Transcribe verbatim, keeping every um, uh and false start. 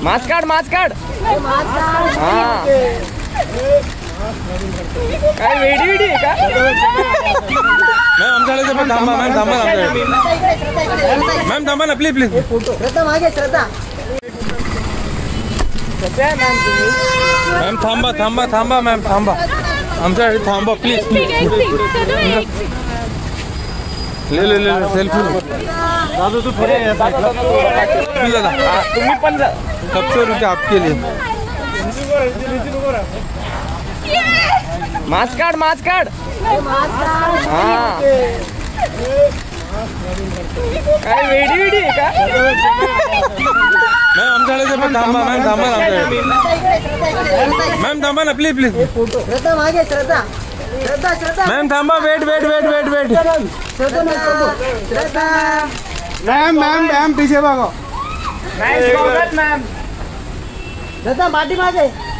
mask काढ mask काढ हा काय वेडी वेडी आहे का मॅम आमच्याकडे पण थांबा मॅम थांबा मॅम थांबा ना प्लीज प्लीज श्रद्धा मागे श्रद्धा मॅम थांबा थांबा थांबा मॅम थांबा आमच्याकडे थांबा प्लीज ले ले ले सेल्फी दादू तू पुढे तुम्ही पण सबसे रुपये आपके लिए मास्क काढ मास्क काढ हा काय वेडी वेडी आहे का मॅम आमच्याकडे पण थांबा मॅम थांबा आमच्याकडे मॅम थांबा ना प्लीज प्लीज श्रद्धा मागे श्रद्धा श्रद्धा श्रद्धा मॅम थांबा wait wait wait wait wait Shraddha ma'am ma'am ma'am पीछे भागो मॅम श्रद्धा पाठी मागे